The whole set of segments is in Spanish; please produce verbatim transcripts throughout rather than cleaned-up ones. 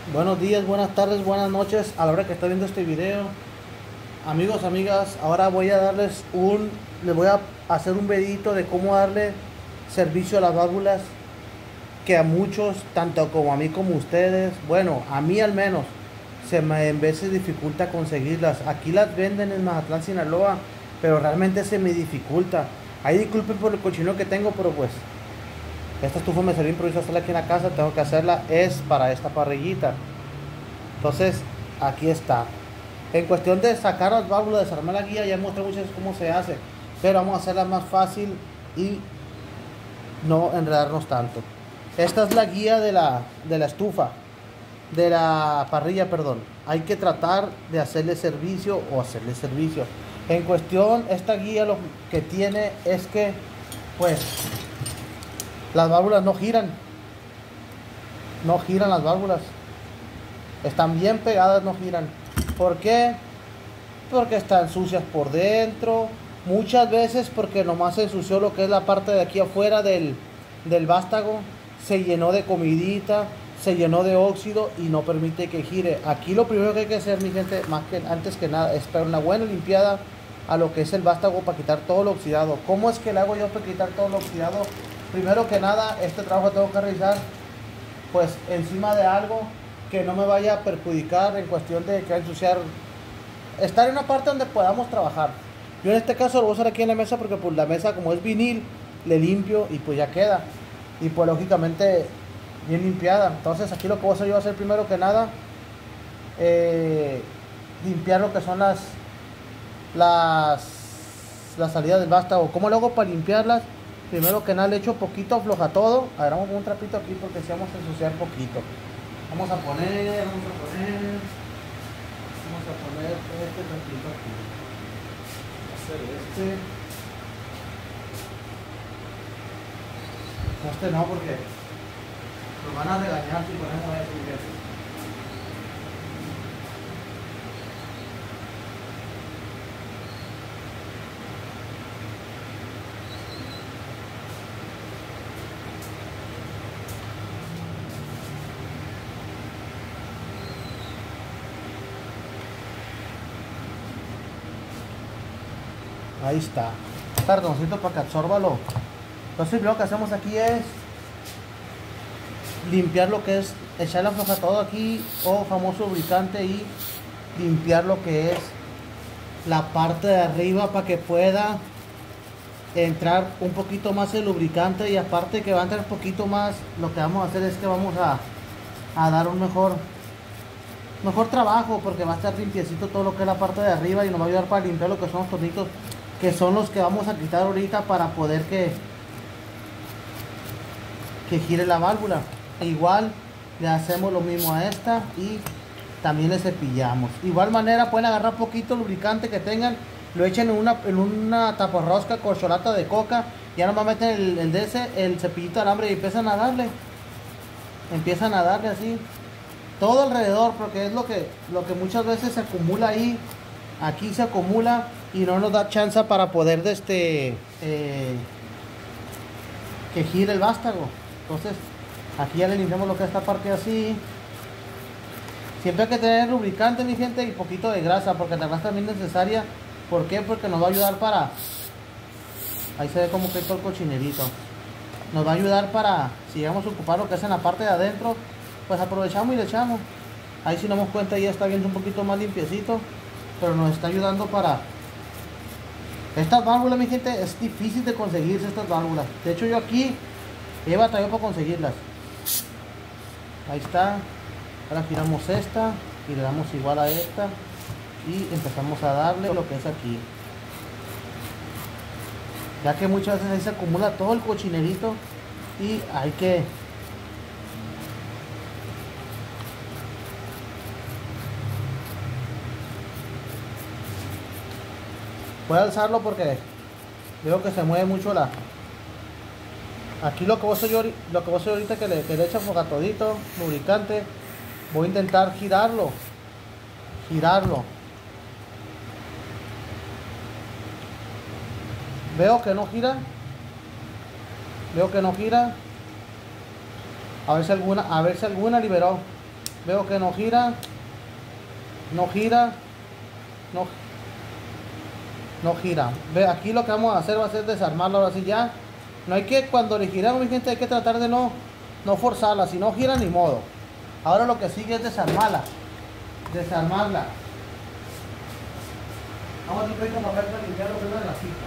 Buenos días, buenas tardes, buenas noches a la hora que está viendo este video. Amigos, amigas, ahora voy a darles un, les voy a hacer un videito de cómo darle servicio a las válvulas que a muchos, tanto como a mí como a ustedes, bueno, a mí al menos, se me en veces dificulta conseguirlas. Aquí las venden en Mazatlán, Sinaloa, pero realmente se me dificulta. Ahí disculpen por el cochino que tengo, pero pues esta estufa me salió improvisada hacerla aquí en la casa, tengo que hacerla, es para esta parrillita. Entonces, aquí está. En cuestión de sacar las válvulas, desarmar la guía, ya mostré muchas veces cómo se hace, pero vamos a hacerla más fácil y no enredarnos tanto. Esta es la guía de la, de la estufa, de la parrilla, perdón. Hay que tratar de hacerle servicio o hacerle servicio. En cuestión, esta guía lo que tiene es que, pues, las válvulas no giran. No giran las válvulas. Están bien pegadas, no giran. ¿Por qué? Porque están sucias por dentro. Muchas veces porque nomás se ensució lo que es la parte de aquí afuera del, del vástago. Se llenó de comidita, se llenó de óxido y no permite que gire. Aquí lo primero que hay que hacer, mi gente, más que antes que nada, es para una buena limpiada a lo que es el vástago para quitar todo lo oxidado. ¿Cómo es que le hago yo para quitar todo lo oxidado? Primero que nada, este trabajo tengo que realizar pues encima de algo que no me vaya a perjudicar en cuestión de que ensuciar, estar en una parte donde podamos trabajar. Yo en este caso lo voy a hacer aquí en la mesa porque pues la mesa como es vinil, le limpio y pues ya queda. Y pues lógicamente bien limpiada. Entonces aquí lo que voy a hacer yo va a hacer primero que nada eh, limpiar lo que son las las las salidas del vástago. ¿Cómo lo hago para limpiarlas? Primero que nada le echo poquito, afloja todo. A ver, vamos a poner un trapito aquí porque si vamos a ensuciar poquito. Vamos a poner, vamos a poner, vamos a poner este trapito aquí. Va a ser este. Este no porque nos van a regañar si ponemos este. Ahí está. Cartoncito para que absorbalo. Entonces lo que hacemos aquí es limpiar lo que es, echar la floja todo aquí o famoso lubricante y limpiar lo que es la parte de arriba para que pueda entrar un poquito más el lubricante y aparte que va a entrar un poquito más, lo que vamos a hacer es que vamos a, a dar un mejor mejor trabajo porque va a estar limpiecito todo lo que es la parte de arriba y nos va a ayudar para limpiar lo que son los tornitos que son los que vamos a quitar ahorita para poder que que gire la válvula. E igual le hacemos lo mismo a esta y también le cepillamos. Igual manera pueden agarrar poquito lubricante que tengan, lo echen en una, en una taparrosca corcholata de coca, ya nomás meten el, el, de ese, el cepillito de alambre y empiezan a darle. Empiezan a darle así todo alrededor porque es lo que, lo que muchas veces se acumula ahí. Aquí se acumula y no nos da chance para poder de este eh, que gire el vástago. Entonces aquí ya le limpiamos lo que es esta parte así. Siempre hay que tener lubricante, mi gente, y poquito de grasa porque la grasa también es necesaria. ¿Por qué? Porque nos va a ayudar para, ahí se ve como que todo el cochinerito, nos va a ayudar para si vamos a ocupar lo que es en la parte de adentro, pues aprovechamos y le echamos. Ahí si nos damos cuenta ya está viendo un poquito más limpiecito, pero nos está ayudando para estas válvulas, mi gente. Es difícil de conseguirse estas válvulas. De hecho yo aquí he batallado para conseguirlas. Ahí está. Ahora giramos esta y le damos igual a esta y empezamos a darle lo que es aquí, ya que muchas veces ahí se acumula todo el cochinerito y hay que voy a alzarlo porque veo que se mueve mucho la. Aquí lo que voy a hacer yo, lo que voy a hacer ahorita que le, que le echa fogatodito, lubricante, voy a intentar girarlo, girarlo. Veo que no gira, veo que no gira. A ver si alguna, a ver si alguna liberó. Veo que no gira. No gira. No, no gira. Ve, aquí lo que vamos a hacer va a ser desarmarlo ahora sí ya. No hay que, cuando le giramos, mi gente, hay que tratar de no, no forzarla. Si no gira, ni modo. Ahora lo que sigue es desarmarla. Desarmarla. Vamos a ir con papel para limpiar lo que es la grasita.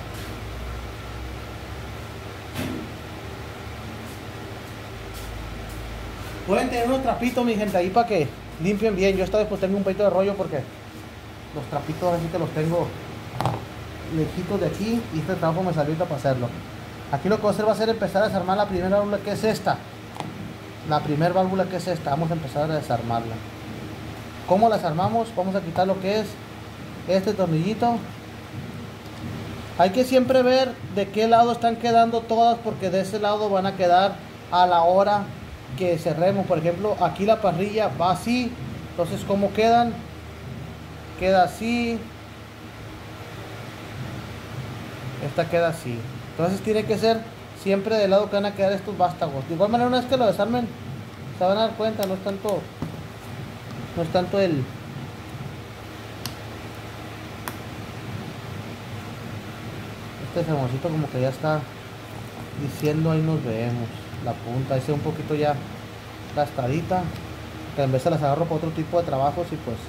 Pueden tener unos trapitos, mi gente, ahí para que limpien bien. Yo esta vez pues tengo un peito de rollo porque los trapitos así que los tengo lejitos de aquí y este trabajo me salió para hacerlo. Aquí lo que voy a hacer va a ser empezar a desarmar la primera válvula, que es esta. La primera válvula, que es esta. Vamos a empezar a desarmarla. ¿Cómo la desarmamos? Vamos a quitar lo que es este tornillito. Hay que siempre ver de qué lado están quedando todas, porque de ese lado van a quedar a la hora que cerremos. Por ejemplo, aquí la parrilla va así. Entonces, ¿cómo quedan? Queda así. Esta queda así. Entonces tiene que ser siempre del lado que van a quedar estos vástagos. De igual manera, una vez que lo desarmen, se van a dar cuenta, no es tanto no es tanto el este sermoncito, como que ya está diciendo ahí nos vemos. La punta, ese un poquito ya gastadita, que en vez de las agarro para otro tipo de trabajos y pues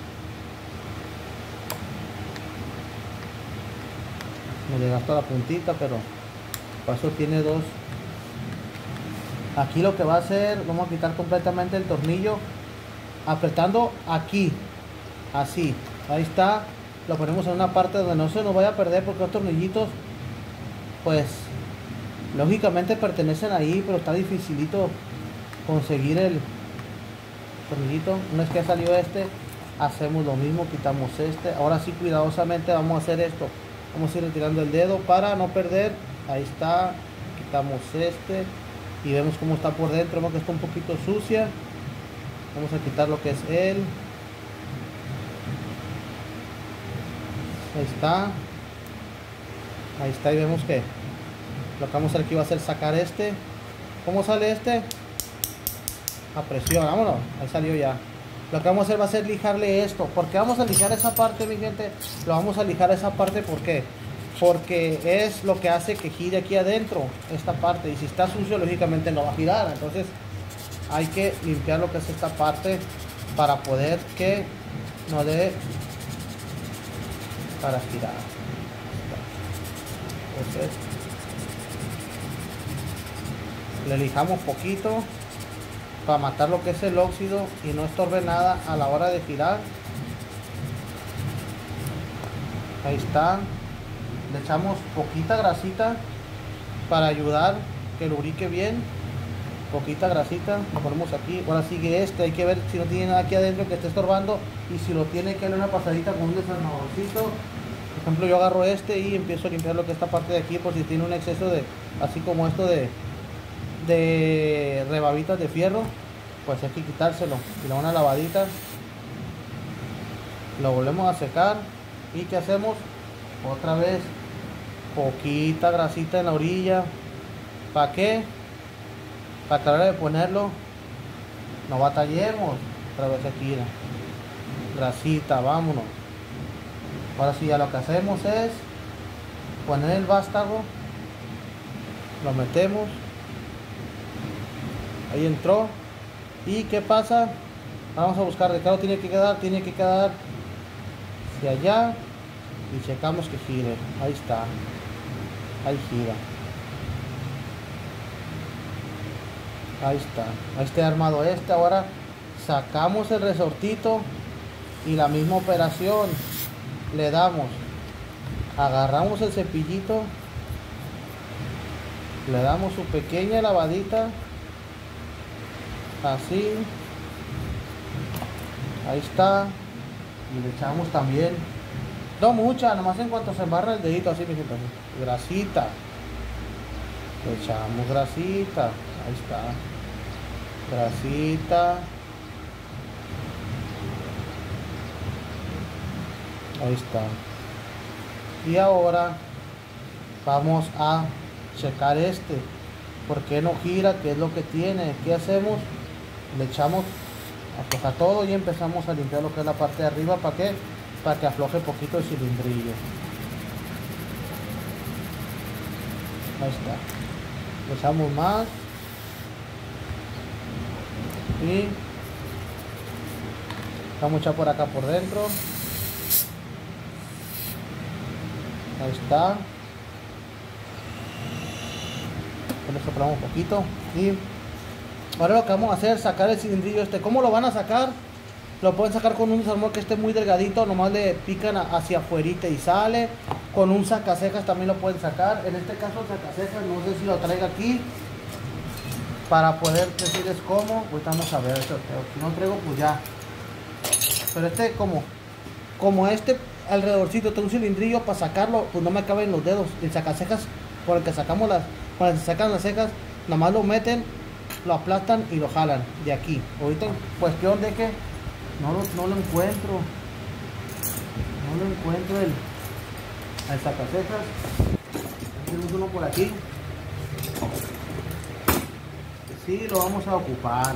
me le gasto la puntita, pero paso tiene dos. Aquí lo que va a hacer, vamos a quitar completamente el tornillo apretando aquí, así, ahí está. Lo ponemos en una parte donde no se nos vaya a perder, porque los tornillitos pues lógicamente pertenecen ahí, pero está dificilito conseguir el tornillito. Una vez que ya salió este, hacemos lo mismo, quitamos este. Ahora sí, cuidadosamente vamos a hacer esto, vamos a ir retirando el dedo para no perder. Ahí está, quitamos este y vemos cómo está por dentro. Vemos que está un poquito sucia. Vamos a quitar lo que es él. Ahí está. Ahí está, y vemos que lo que vamos a hacer aquí va a ser sacar este. ¿Cómo sale este? A presión, vámonos. Ahí salió ya. Lo que vamos a hacer va a ser lijarle esto. ¿Por qué vamos a lijar esa parte, mi gente? Lo vamos a lijar esa parte, ¿por qué? Porque es lo que hace que gire aquí adentro esta parte, y si está sucio lógicamente no va a girar. Entonces hay que limpiar lo que es esta parte para poder que no dé para girar. Entonces le lijamos poquito para matar lo que es el óxido y no estorbe nada a la hora de girar. Ahí está. Le echamos poquita grasita para ayudar que lubrique bien. Poquita grasita, lo ponemos aquí. Ahora sigue este, hay que ver si no tiene nada aquí adentro que esté estorbando, y si lo tiene, que darle una pasadita con un desarmadorcito. Por ejemplo, yo agarro este y empiezo a limpiar lo que es esta parte de aquí, por si tiene un exceso de, así como esto de de rebabitas de fierro, pues hay que quitárselo y le da una lavadita. Lo volvemos a secar y ¿qué hacemos? Otra vez poquita grasita en la orilla. ¿Para qué? Para que a la hora de ponerlo no batallemos. Otra vez aquí, grasita, vámonos. Ahora sí, ya lo que hacemos es poner el vástago, lo metemos, ahí entró. ¿Y qué pasa? Vamos a buscar de qué lado tiene que quedar. Tiene que quedar hacia allá y checamos que gire. Ahí está, ahí gira. Ahí está, ahí está armado este. Ahora sacamos el resortito y la misma operación. Le damos, agarramos el cepillito, le damos su pequeña lavadita, así, ahí está, y le echamos también, no mucha, nomás en cuanto se embarra el dedito, así, mi gente, grasita, le echamos grasita, ahí está, grasita, ahí está. Y ahora vamos a checar este, ¿por qué no gira? ¿Qué es lo que tiene? ¿Qué hacemos? Le echamos afloja todo y empezamos a limpiar lo que es la parte de arriba. ¿Para qué? Para que afloje poquito el cilindrillo. Ahí está. Le echamos más y vamos a echar por acá por dentro. Ahí está. Le soplamos un poquito y ahora lo que vamos a hacer es sacar el cilindrillo este. ¿Cómo lo van a sacar? Lo pueden sacar con un desarmador que esté muy delgadito, nomás le pican hacia afuerita y sale. Con un sacacejas también lo pueden sacar. En este caso el sacacejas no sé si lo traigo aquí para poder decirles cómo. Ahorita vamos a ver esto. Si no traigo pues ya. Pero este como como este alrededorcito tiene un cilindrillo, para sacarlo pues no me caben los dedos. El sacacejas por el que sacamos las, cuando se sacan las cejas, nomás lo meten, lo aplastan y lo jalan de aquí. Ahorita en cuestión de que no lo, no lo encuentro, no lo encuentro el, el sacacejas. Tenemos uno por aquí. Sí, lo vamos a ocupar.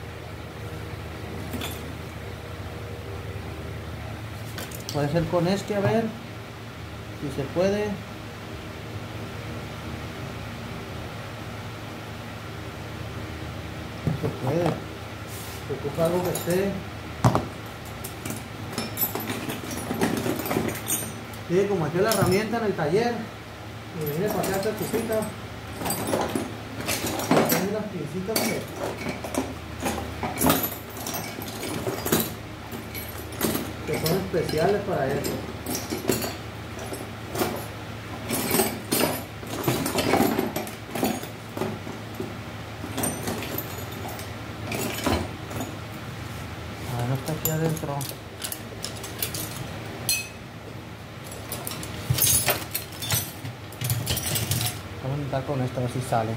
Puede ser con este, a ver si se puede. Se puede. Se ocupa algo que esté. Sí, como aquí la herramienta en el taller. Y viene para acá esta estufita. Tiene las piecitas que, que son especiales para eso. Ah, no está aquí adentro. Vamos a intentar con esto a ver si sale.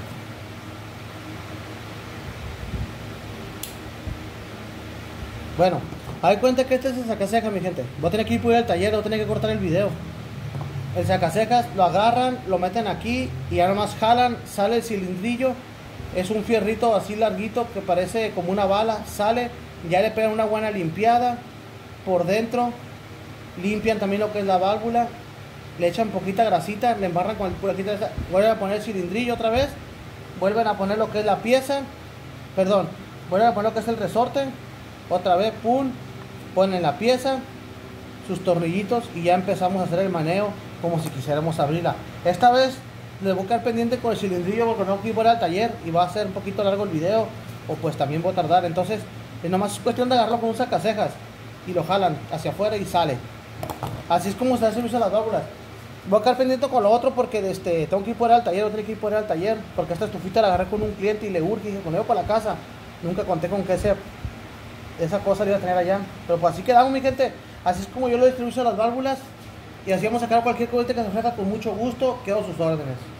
Bueno, hay cuenta que este es el sacacejas, mi gente. Voy a tener que ir por el taller, voy a tener que cortar el video. El sacacejas lo agarran, lo meten aquí y ya nomás jalan, sale el cilindrillo. Es un fierrito así larguito que parece como una bala. Sale, ya le pegan una buena limpiada por dentro. Limpian también lo que es la válvula. Le echan poquita grasita, le embarran con el puratita. Vuelven a poner el cilindrillo otra vez. Vuelven a poner lo que es la pieza. Perdón, vuelven a poner lo que es el resorte. Otra vez, pum, ponen la pieza, sus tornillitos y ya empezamos a hacer el maneo como si quisiéramos abrirla. Esta vez les voy a quedar pendiente con el cilindrillo porque no quiero ir al taller y va a ser un poquito largo el video o pues también voy a tardar. Entonces es nomás cuestión de agarrarlo con un sacacejas y lo jalan hacia afuera y sale. Así es como se hace el uso de las válvulas. Voy a quedar pendiente con lo otro porque este, tengo que ir por al taller, tengo que ir por al taller porque esta estufita la agarré con un cliente y le urge y dije, con ello para la casa. Nunca conté con que ese esa cosa la iba a tener allá, pero pues así quedamos, mi gente. Así es como yo lo distribuyo a las válvulas y así vamos a sacar cualquier cohete que se ofrezca con mucho gusto. Quedo a sus órdenes.